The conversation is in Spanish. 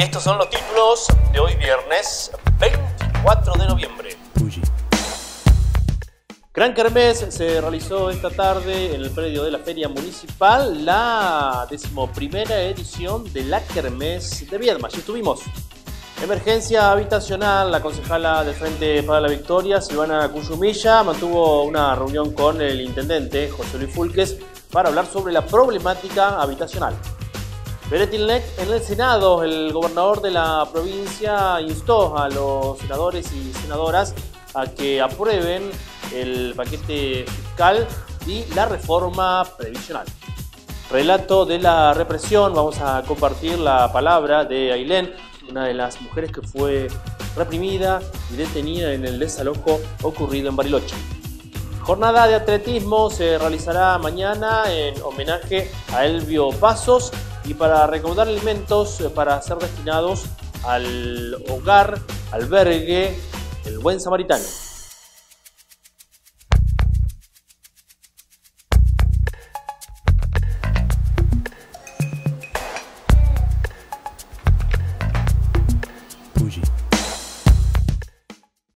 Estos son los títulos de hoy viernes 24 de noviembre. Gran Kermés se realizó esta tarde en el predio de la Feria Municipal, la 11ª edición de la Kermés de Viedma. Allí estuvimos. Emergencia habitacional, la concejala del Frente para la Victoria, Silvana Cuyumilla, mantuvo una reunión con el intendente José Luis Fulques para hablar sobre la problemática habitacional. Beretilnec, en el Senado, el gobernador de la provincia instó a los senadores y senadoras a que aprueben el paquete fiscal y la reforma previsional. Relato de la represión, vamos a compartir la palabra de Ailén, una de las mujeres que fue reprimida y detenida en el desalojo ocurrido en Bariloche. Jornada de atletismo se realizará mañana en homenaje a Elvio Pasos y para recaudar alimentos para ser destinados al hogar, albergue El Buen Samaritano.